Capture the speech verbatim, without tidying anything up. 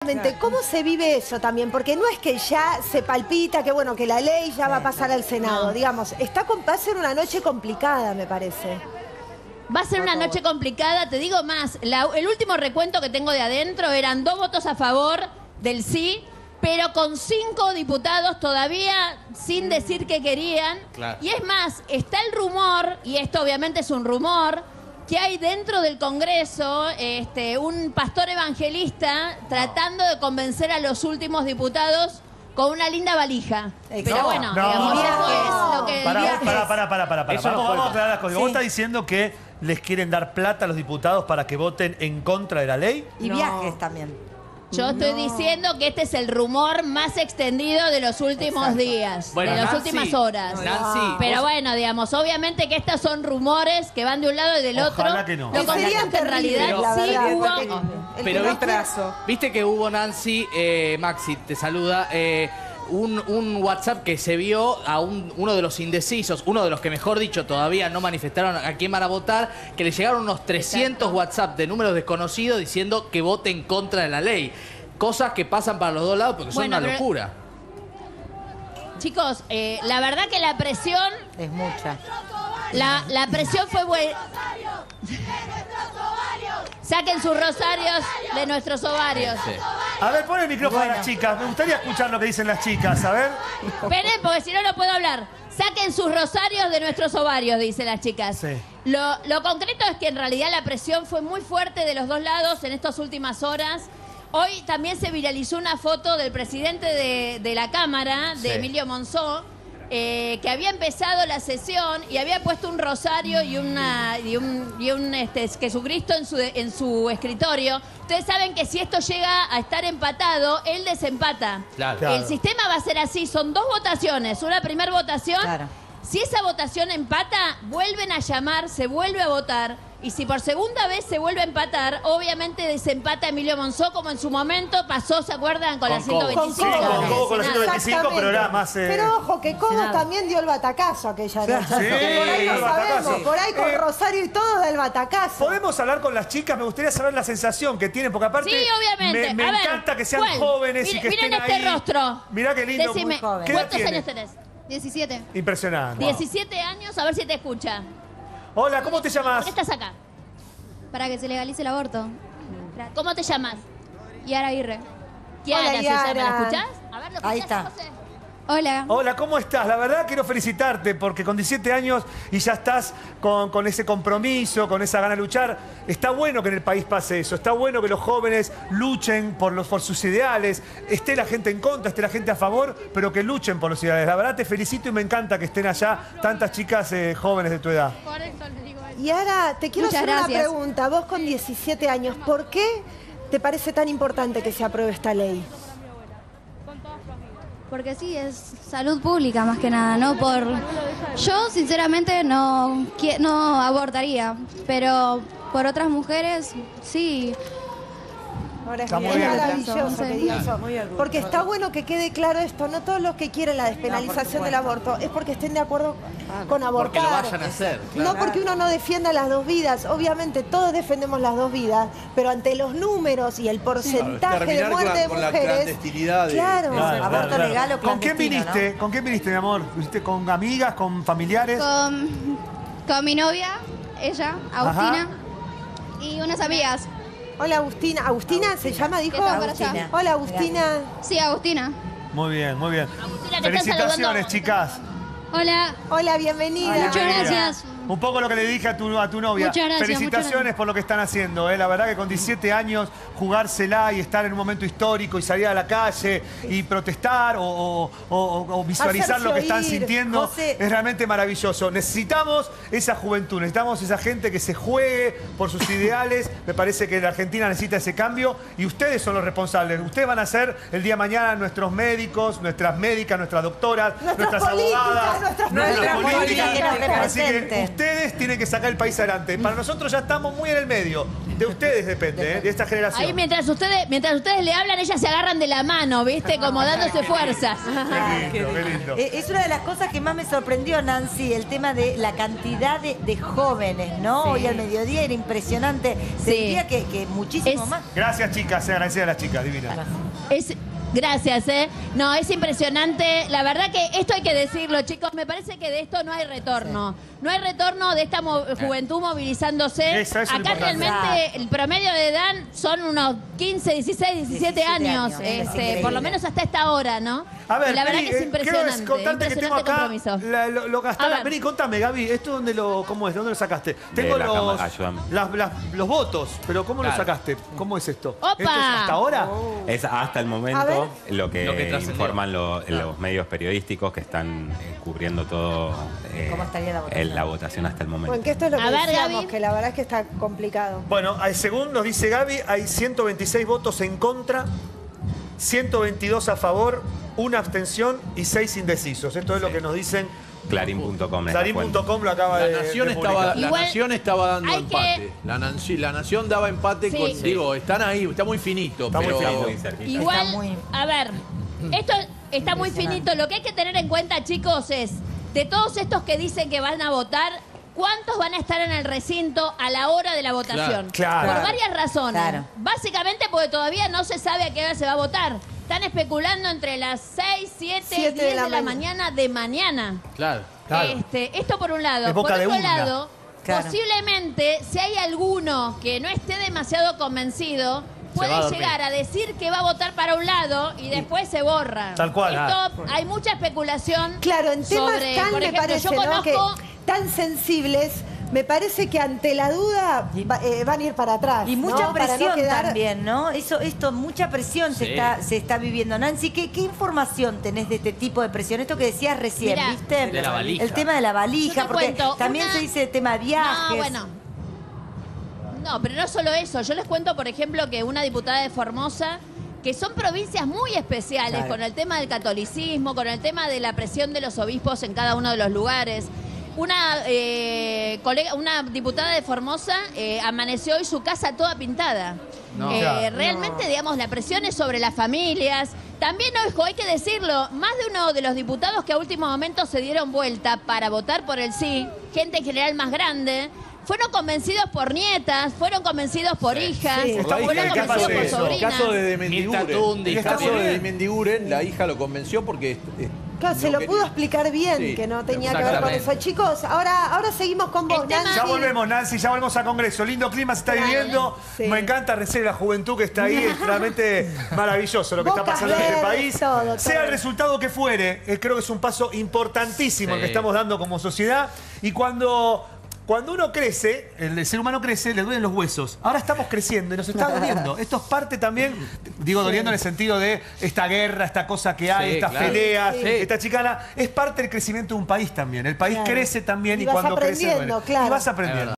Exactamente. ¿Cómo se vive eso también? Porque no es que ya se palpita que, bueno, que la ley ya va a pasar al Senado. No. Digamos, está, va a ser una noche complicada, me parece. Va a ser una noche complicada, te digo más. La, el último recuento que tengo de adentro eran dos votos a favor del sí, pero con cinco diputados todavía sin decir que querían. Claro. Y es más, está el rumor, y esto obviamente es un rumor, que hay dentro del Congreso este, un pastor evangelista tratando de convencer a los últimos diputados con una linda valija. Pero no, bueno, no, digamos, no, eso no, es lo que... Pará, pará, pará, pará, pará. Vamos, no vamos a aclarar las cosas. Sí. ¿Vos estás diciendo que les quieren dar plata a los diputados para que voten en contra de la ley? Y no. viajes también. Yo estoy no. diciendo que este es el rumor más extendido de los últimos Exacto. días, bueno, de las Nancy, últimas horas. Nancy, Pero vos... bueno, digamos, obviamente que estos son rumores que van de un lado y del Ojalá otro. que no. Lo concreto en realidad pero, sí verdad, hubo... porque, Pero viste, viste que hubo, Nancy, eh, Maxi, te saluda... Eh, Un, un WhatsApp que se vio a un, uno de los indecisos, uno de los que mejor dicho todavía no manifestaron a quién van a votar, que le llegaron unos trescientos WhatsApp de números desconocidos diciendo que vote en contra de la ley. Cosas que pasan para los dos lados porque son Bueno, una pero... locura. Chicos, eh, la verdad que la presión... Es mucha. La, la presión fue buena. Saquen sus rosarios de nuestros ovarios. Sí. A ver, pon el micrófono Bueno. a las chicas. Me gustaría escuchar lo que dicen las chicas, a ver. Esperen, porque si no, no puedo hablar. Saquen sus rosarios de nuestros ovarios, dicen las chicas. Sí. Lo, lo concreto es que en realidad la presión fue muy fuerte de los dos lados en estas últimas horas. Hoy también se viralizó una foto del presidente de, de la Cámara, de Sí. Emilio Monzó, eh, que había empezado la sesión y había puesto un rosario y una y un, y un este, Jesucristo en su, en su escritorio. Ustedes saben que si esto llega a estar empatado, él desempata. Claro. Claro. El sistema va a ser así, son dos votaciones, una primera votación. Claro. Si esa votación empata, vuelven a llamar, se vuelve a votar. Y si por segunda vez se vuelve a empatar, obviamente desempata Emilio Monzó, como en su momento pasó, ¿se acuerdan? Con, Con la ciento veinticinco. Sí, con Cobo, con la ciento veinticinco, pero era más... Eh... Pero ojo, que Cobo también dio el batacazo aquella noche. Sí, Que por ahí lo el sabemos, batacazo. por ahí con Eh, Rosario y todo del batacazo. ¿Podemos hablar con las chicas? Me gustaría saber la sensación que tienen, porque aparte Sí, obviamente. me, me A ver, encanta que sean ¿cuál? jóvenes Mire- y que miren estén este ahí. rostro. Mirá qué lindo. Decime, muy joven. ¿Qué edad ¿cuántos tiene? años tenés? diecisiete. Impresionante. diecisiete años, a ver si te escucha. Hola, ¿cómo te llamas? ¿Por qué estás acá? Para que se legalice el aborto. ¿Cómo te llamas? Yara Aguirre. Kiara Hola, se llama, ¿la Yara. escuchás? A ver, ¿lo Ahí escuchás, está. José? Hola. Hola, ¿cómo estás? La verdad quiero felicitarte porque con diecisiete años y ya estás con, con ese compromiso, con esa gana de luchar. Está bueno que en el país pase eso, está bueno que los jóvenes luchen por, los, por sus ideales, esté la gente en contra, esté la gente a favor, pero que luchen por los ideales. La verdad te felicito y me encanta que estén allá tantas chicas eh, jóvenes de tu edad. Por eso les digo eso. Y ahora te quiero Muchas hacer una gracias. pregunta. Vos con diecisiete años, ¿por qué te parece tan importante que se apruebe esta ley? Porque sí, es salud pública más que nada, ¿no? Por yo sinceramente no, qui- no abortaría, pero por otras mujeres sí. Ahora es Está muy es bien. maravilloso Sí. que diga eso. Muy orgulloso. Porque está bueno que quede claro esto. No todos los que quieren la despenalización del aborto es porque estén de acuerdo con abortar. Porque lo vayan a hacer. No porque uno no defienda las dos vidas. Obviamente todos defendemos las dos vidas, pero ante los números y el porcentaje de terminar con muerte la- de con la mujeres. clandestinidad de- Claro. Claro, Aborto claro. legal o ¿Con quién clandestino, viniste? ¿Con quién viniste, mi amor? ¿Viniste con amigas, con familiares? Con, con mi novia, ella, Agustina, y unas amigas. Hola Agustina. ¿Agustina se llama? Dijo. Que está para allá. Hola Agustina. Sí, Agustina. Muy bien, muy bien. Agustina, te están Felicitaciones, saludando. chicas. Hola. Hola, bienvenida. Muchas gracias. Un poco lo que le dije a tu, a tu novia. Muchas gracias, Felicitaciones muchas gracias. por lo que están haciendo. ¿eh? La verdad que con diecisiete años jugársela y estar en un momento histórico y salir a la calle y protestar o, o- o- o visualizar Hacerse lo que están oír, sintiendo José. es realmente maravilloso. Necesitamos esa juventud, necesitamos esa gente que se juegue por sus ideales. Me parece que la Argentina necesita ese cambio y ustedes son los responsables. Ustedes van a ser el día de mañana nuestros médicos, nuestras médicas, nuestras doctoras, Nuestras nuestras políticas, abogadas, nuestras Nuestras políticas. políticas que nos Así que representen. ustedes tienen que sacar el país adelante. Para nosotros ya estamos muy en el medio. De ustedes depende, ¿eh? De esta generación. Ahí mientras ustedes, mientras ustedes le hablan, ellas se agarran de la mano, ¿viste? Como dándose fuerzas. Qué lindo, qué lindo. Eh, Es una de las cosas que más me sorprendió, Nancy, el tema de la cantidad de, de jóvenes, ¿no? Sí. Hoy al mediodía era impresionante. Se Sí. diría que, que muchísimo Es- más. Gracias, chicas. Se agradecen a las chicas, divinas. Es, gracias, ¿eh? No, es impresionante. La verdad que esto hay que decirlo, chicos. Me parece que de esto no hay retorno. No hay retorno de esta mo- juventud movilizándose. Eso, eso es lo Acá importante. realmente el promedio de edad son unos quince, dieciséis, diecisiete diecisiete años. años, es este, increíble. por lo menos hasta esta hora, ¿no? A ver, Y la verdad Meri, que es eh, impresionante. quiero contarte que tengo impresionante acá compromiso. la- lo, lo gastaron. A ver. Vení, contame, Gaby, ¿esto dónde lo, cómo es? ¿De dónde lo sacaste? Tengo la los, cámara, ayúdame. las- las- los votos, pero ¿cómo Claro. lo sacaste? ¿Cómo es esto? ¡Opa! ¿Esto es hasta ahora? Es hasta el A momento ver. lo que, Lo que trascendió. informan lo- los medios periodísticos que están eh, cubriendo todo eh, ¿Cómo estaría la votación? el- la votación hasta el momento. Bueno, que esto es lo que A ver, decíamos, Gaby. que la verdad es que está complicado. Bueno, hay- según nos dice Gaby, hay ciento veintiséis votos en contra, ciento veintidós a favor, una abstención y seis indecisos. Esto es lo que nos dicen. Clarín punto com. les da Clarín punto com cuenta. lo acaba La de, Nación, de estaba, publicar. la Igual Nación estaba dando hay empate. que- La, Nancy- la Nación daba empate Sí. con. Sí. Digo, están ahí, está muy finito. Está muy pero, finito. Muy cerquita. Igual, Está muy- a ver, esto está muy finito. Lo que hay que tener en cuenta, chicos, es de todos estos que dicen que van a votar, ¿cuántos van a estar en el recinto a la hora de la votación? Claro. Por Claro. varias razones. Claro. Básicamente porque todavía no se sabe a qué hora se va a votar. Están especulando entre las seis, siete, Siete diez de la de la mañana. mañana de mañana. Claro. Claro. Este, esto por un lado. Es boca por de otro urna. lado, Claro. posiblemente, si hay alguno que no esté demasiado convencido, va a puede dormir. llegar a decir que va a votar para un lado y después se borra. Tal cual. Esto, hay mucha especulación. Claro, en temas sobre, tan, por me ejemplo, parece, yo ¿no? que conozco... tan sensibles, me parece que ante la duda va- eh, van a ir para atrás. Y mucha ¿no? Para no presión quedar- también, ¿no? Eso, esto, mucha presión se Sí. está, se está viviendo. Nancy, ¿qué, qué información tenés de este tipo de presión? Esto que decías recién, Mirá, ¿viste? de la valija. El tema de la valija, Yo te porque cuento, también una- se dice tema de viajes. No, bueno. No, pero no solo eso. Yo les cuento, por ejemplo, que una diputada de Formosa, que son provincias muy especiales Claro. con el tema del catolicismo, con el tema de la presión de los obispos en cada uno de los lugares. Una eh, colega, una diputada de Formosa eh, amaneció hoy su casa toda pintada. No. Eh, Claro. realmente, digamos, la presión es sobre las familias. También, ojo, hay que decirlo, más de uno de los diputados que a último momento se dieron vuelta para votar por el sí, gente en general más grande, fueron convencidos por nietas, fueron convencidos por hijas, Sí. Está muy fueron bien que convencidos pase por eso. El sobrinas. caso de Mirta Mendiguren. Tundi, El caso también. de Mendiguren, la hija lo convenció porque. eh, Claro, se no lo quería. pudo explicar bien, Sí, que no tenía que ver con exactamente. eso. Chicos, ahora, ahora seguimos con vos, El tema- Nancy. Ya volvemos, Nancy, ya volvemos a Congreso. Lindo clima se está Claro, viviendo. sí. Me encanta recién la juventud que está ahí. Es realmente maravilloso lo que está Bocas pasando en este verdes, país. todo, Sea todo. el resultado que fuere, eh, creo que es un paso importantísimo el que Sí. estamos dando como sociedad. Y cuando, cuando uno crece, el ser humano crece, le duelen los huesos. Ahora estamos creciendo y nos está doliendo. Esto es parte también, digo, doliendo en el sentido de esta guerra, esta cosa que hay, Sí, estas claro. peleas, Sí. esta chicana. Es parte del crecimiento de un país también. El país Claro. crece también y, Y vas cuando crece duele. aprendiendo, claro. Y vas aprendiendo.